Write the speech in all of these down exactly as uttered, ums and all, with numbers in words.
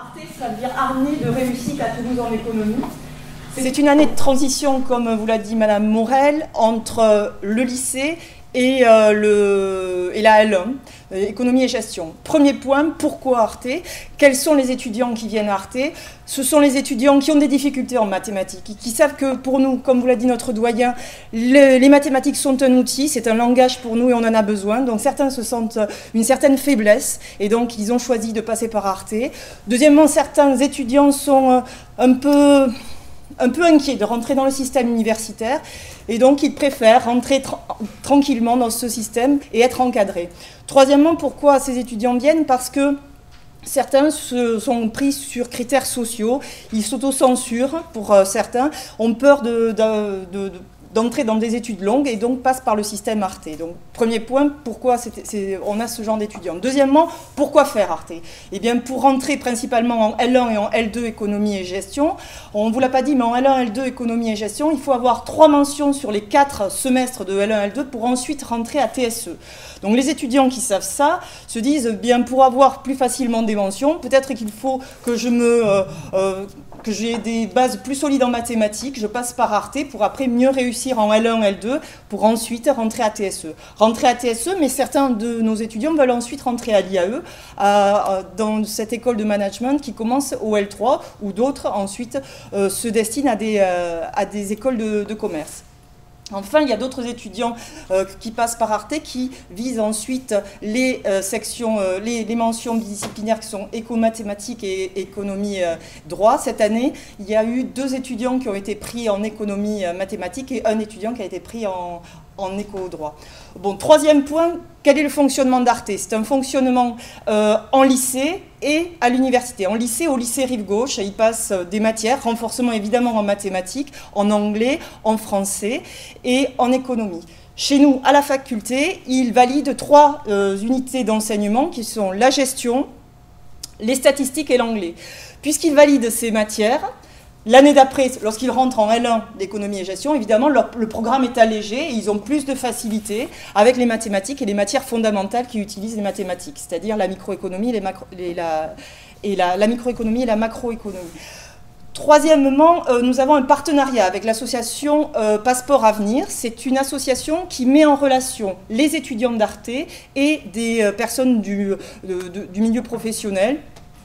Arte, ça veut dire harnais de réussite à Toulouse en économie. C'est une année de transition, comme vous l'a dit Madame Morel, entre le lycée et, euh, le, et la L un, euh, économie et gestion. Premier point, pourquoi Arte? Quels sont les étudiants qui viennent à Arte? Ce sont les étudiants qui ont des difficultés en mathématiques, qui savent que pour nous, comme vous l'a dit notre doyen, le, les mathématiques sont un outil, c'est un langage pour nous et on en a besoin. Donc certains se sentent une certaine faiblesse et donc ils ont choisi de passer par Arte. Deuxièmement, certains étudiants sont un peu... un peu inquiets de rentrer dans le système universitaire et donc ils préfèrent rentrer tra tranquillement dans ce système et être encadrés. Troisièmement, pourquoi ces étudiants viennent? Parce que certains se sont pris sur critères sociaux, ils s'autocensurent pour euh, certains, ont peur de, de, de, de d'entrer dans des études longues et donc passe par le système Arte. Donc, premier point, pourquoi c'est, c'est, on a ce genre d'étudiants. Deuxièmement, pourquoi faire Arte? Eh bien, pour rentrer principalement en L un et en L deux, économie et gestion, on ne vous l'a pas dit, mais en L un, L deux, économie et gestion, il faut avoir trois mentions sur les quatre semestres de L un, L deux pour ensuite rentrer à T S E. Donc, les étudiants qui savent ça se disent, bien, pour avoir plus facilement des mentions, peut-être qu'il faut que je me... Euh, euh, que j'ai des bases plus solides en mathématiques, je passe par Arte pour après mieux réussir en L un, L deux, pour ensuite rentrer à T S E. Rentrer à T S E, mais certains de nos étudiants veulent ensuite rentrer à l'I A E, à, à, dans cette école de management qui commence au L trois, ou d'autres ensuite euh, se destinent à des, euh, à des écoles de, de commerce. Enfin, il y a d'autres étudiants euh, qui passent par Arte qui visent ensuite les euh, sections, euh, les, les mentions disciplinaires qui sont éco-mathématiques et économie euh, droit. Cette année, il y a eu deux étudiants qui ont été pris en économie euh, mathématique et un étudiant qui a été pris en, en éco-droit. Bon, troisième point, quel est le fonctionnement d'Arte? C'est un fonctionnement euh, en lycée et à l'université. En lycée, au lycée Rive-Gauche, ils passent des matières, renforcement évidemment en mathématiques, en anglais, en français et en économie. Chez nous, à la faculté, ils valident trois euh, unités d'enseignement qui sont la gestion, les statistiques et l'anglais. Puisqu'ils valident ces matières, l'année d'après, lorsqu'ils rentrent en L un d'économie et gestion, évidemment, leur, le programme est allégé et ils ont plus de facilité avec les mathématiques et les matières fondamentales qui utilisent les mathématiques, c'est-à-dire la microéconomie, les macro, les, la, et la, la microéconomie et la macroéconomie. Troisièmement, euh, nous avons un partenariat avec l'association euh, Passeport Avenir. C'est une association qui met en relation les étudiants d'Arte et des euh, personnes du, de, de, du milieu professionnel,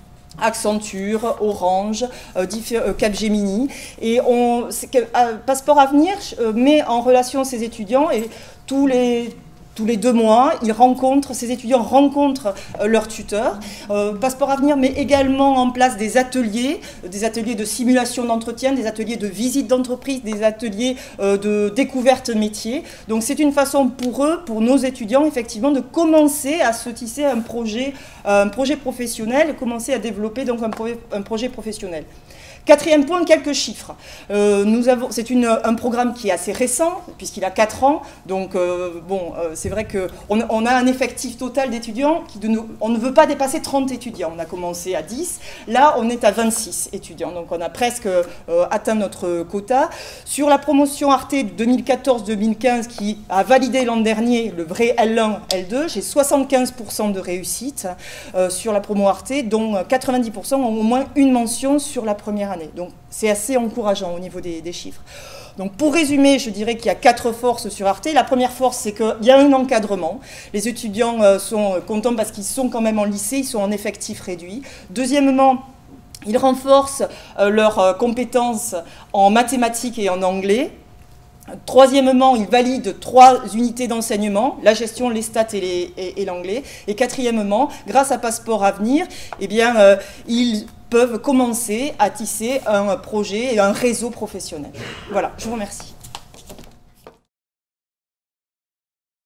Accenture, Orange, euh, euh, Capgemini. Et on, euh, Passeport Avenir euh, met en relation ces étudiants et tous les... Tous les deux mois, ils rencontrent, ces étudiants rencontrent euh, leurs tuteurs. Euh, Passeport Avenir met également en place des ateliers, des ateliers de simulation d'entretien, des ateliers de visite d'entreprise, des ateliers euh, de découverte métier. Donc c'est une façon pour eux, pour nos étudiants, effectivement, de commencer à se tisser un projet, euh, un projet professionnel, commencer à développer donc un, pro un projet professionnel. Quatrième point, quelques chiffres. Euh, nous avons, c'est un programme qui est assez récent, puisqu'il a quatre ans. Donc, euh, bon, euh, c'est vrai qu'on on a un effectif total d'étudiants. Qui de nous, on ne veut pas dépasser trente étudiants. On a commencé à dix. Là, on est à vingt-six étudiants. Donc, on a presque euh, atteint notre quota. Sur la promotion Arte deux mille quatorze deux mille quinze, qui a validé l'an dernier le vrai L un, L deux, j'ai soixante-quinze pour cent de réussite euh, sur la promo Arte, dont quatre-vingt-dix pour cent ont au moins une mention sur la première année. Donc c'est assez encourageant au niveau des, des chiffres. Donc pour résumer, je dirais qu'il y a quatre forces sur Arte. La première force, c'est qu'il y a un encadrement. Les étudiants euh, sont contents parce qu'ils sont quand même en lycée, ils sont en effectif réduit. Deuxièmement, ils renforcent euh, leurs euh, compétences en mathématiques et en anglais. Troisièmement, ils valident trois unités d'enseignement, la gestion, les stats et, les, et, et l'anglais. Et quatrièmement, grâce à Passeport Avenir, eh bien, euh, ils peuvent commencer à tisser un projet et un réseau professionnel. Voilà, je vous remercie.